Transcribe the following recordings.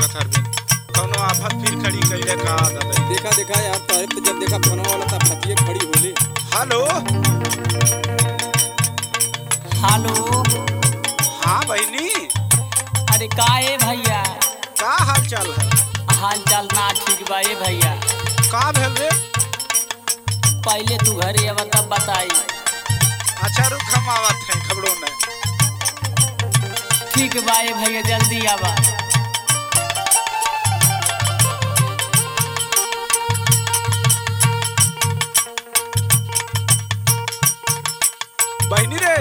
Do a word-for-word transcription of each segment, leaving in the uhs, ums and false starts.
लागत अरविंद, कौनो आफत फिर खड़ी कइले का दादा। देखा देखा यार, तारीफ तो जब देखा फोन वाला तब फतिये खड़ी होले। Hello hello. हाँ बहनी। अरे का है भैया? का हाल चाल है? हाल चाल ना ठीक बा ए भैया। का भेल रे? पहले तू घरे अब तब बताई। अच्छा रुक, हम आवत हैं, खबरों ने। ठीक बा ए भैया, जल्दी आवा। बहनी रे।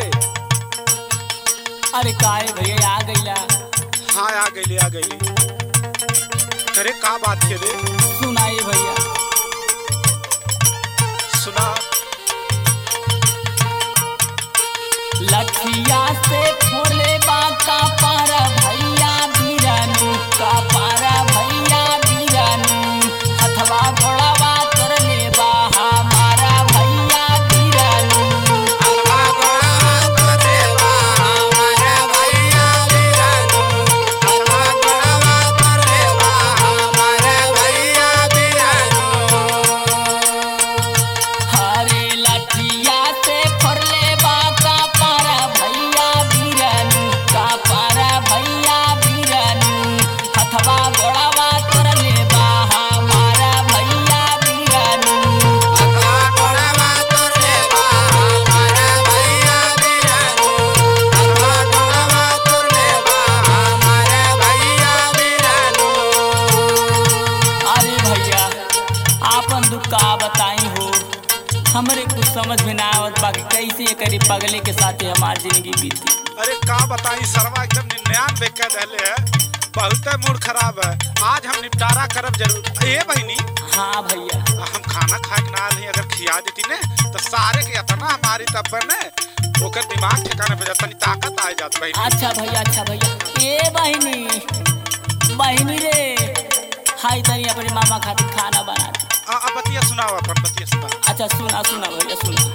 अरे का है भैया, आ गईला? हाँ आ गईली आ गईली। अरे का बात है रे? सुनाई भैया। सुना। लठिया से फोड़ले बा का पारा भैया बीरानू, का पारा भैया बीरानू, हथवा घोड़ावा करले बा हमारा भैया बीरानू। हथवा घोड़ावा करले बा हमारा भैया बीरानू, हथवा घोड़ावा करले बा हमारा भैया बीरानू। हरे लठिया से फोड़ले बा का पारा भैया बीरानू, का पारा भैया बीरानू, हथवा घोड़ावा करले बा हमारा भैया बीरानू। हथवा घोड़ावा करले बा हमारा भैया बीरानू, हथवा घोड़ावा करले बा हमारा भैया बीरानू। अरे भैया, आपन दुख का बताई हो, हमरे कुछ समझ में ना आवत बा कि कैसे करी पगले के साथे हमार जिंदगी बीती। अरे का बताई सरवा, एकदम निन्यानवे कह दहले है, बहुत मूड खराब है। आज हम निपटारा करब जरूर। ए बहनी। हाँ भैया। हम खाना खाए के ना नहीं, अगर खिया देती ने तो सारे के इतना हमारी तब ने ओकर दिमाग ठिकाने पे जाता, ताकत आ जात बहनी। अच्छा भैया, अच्छा भैया। ए बहनी, बहनी रे, हाय तनी अपने मामा खातिर खाना बना दे। आ, आ बतिया सुनाओ, अपन बतिया सुना। अच्छा सुना सुना भैया सुना।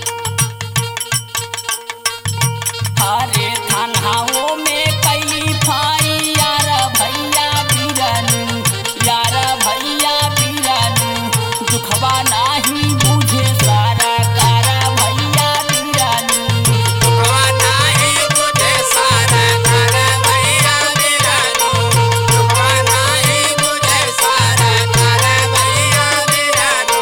हरे थानाओं में कैली फाई यार भैया बीरानू, यार भैया बीरानू, दुखवा नाही बुझे सारा कारा भैया बीरानू। दुखवा नाही बुझे सारा कारा भैया बीरानू, दुखवा नाही बुझे सारा कारा भैया बीरानू।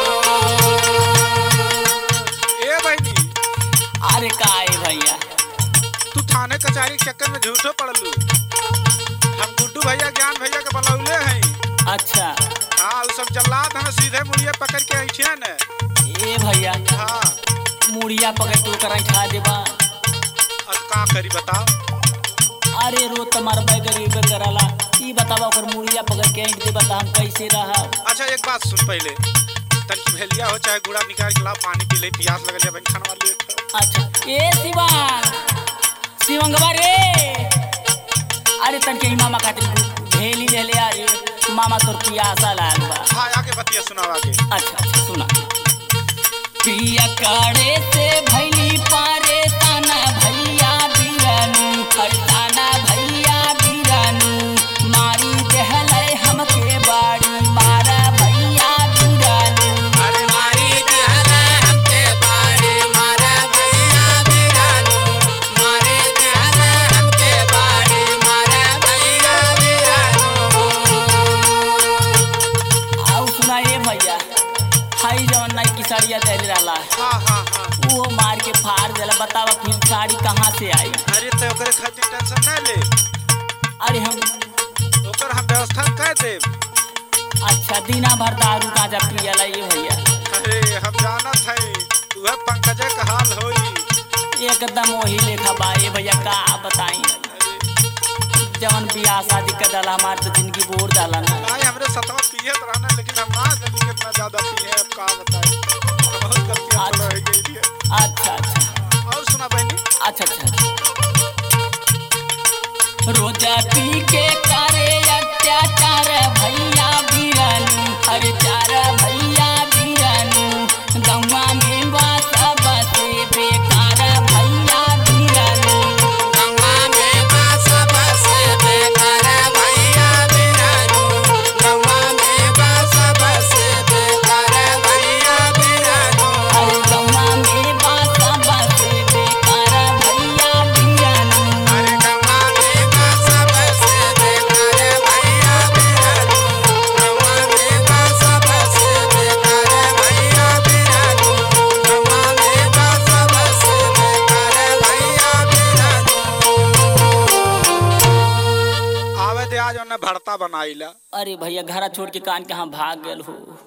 ए बहनी। अरे का है भैया? तू थाने कचहरी के चक्कर में झूठो पड़लू। हम गुड्डू भैया ज्ञान भैया के बलौले हैं। अच्छा। हाँ वो सब जल्लाद हमें सीधे मुड़िया पकड़ के ऐठिया ने। ए भैया। हाँ। मुड़िया पकड़ के ओकरा खा देबा। अब का करी बताओ? अरे रो तुम्हार बैगरीब करला, ई बतावा ओकर मुड़िया पकड़ के ऐठ देबा त हम कैसे रहब? अच्छा एक बात सुन पहले, तनकी भेलिया हो चाहे गुड़ा निकाल के ला, पानी पी ले, प्यास लगल है, बन खाना वाली। अच्छा। ए शिवांग, शिवंगवा रे, अरे तनके मामा खातिर भेली ले ले अरे मामा तोर पियासा लाल बा। हाँ आगे बतिया सुनाओ आगे। अच्छा अच्छा सुना। पिया काड़े से भैली पारे ताना भैया बीरानू, ताना भैया बीरानू, मारी देहले हमके बाड़ी मारा भैया बीरानू। अरे मारी देहले हमके बाड़ी मारा भैया बीरानू, मारी देहले हमके बाड़ी मारा भैया बीरानू। आउ सुना ए भैया, हाई जवन नाई की साड़िया देले रहला। हाँ हाँ हाँ। वो मार के फाड़ देला, बतावा फिर साड़ी कहाँ से आई? अरे तो ओकरे खातिर टेंशन ना ले। अरे हम ओकर हम व्यवस्था कर देब। अच्छा दिना भर दारू गांजा पियला ये भैया। अरे हम जानत है वह पंकज का हाल होई एकदम वही लेखा बा ए भैया, का बताई। जवन बियाह शादी कर डाला हमार तो जिंदगी बोर डाला ना। नहीं हमरे सतवा पियत रहना, लेकिन हम ना जल्दी कितना ज्यादा पिए, अब का बताई, बहुत गलतियां तो रह गई है। अच्छा अच्छा। और सुना बहनी। अच्छा अच्छा। रोजा पी के करे अत्याचार भैया बीरानू, अरे चार भैया बीरानू, गौवा में बात बसे बेकार भैया बीरानू। गौवा में बात बसे बेकार भैया बीरानू, बनाइला। अरे भैया घरा छोड़ के कान कहाँ भाग गेल हो।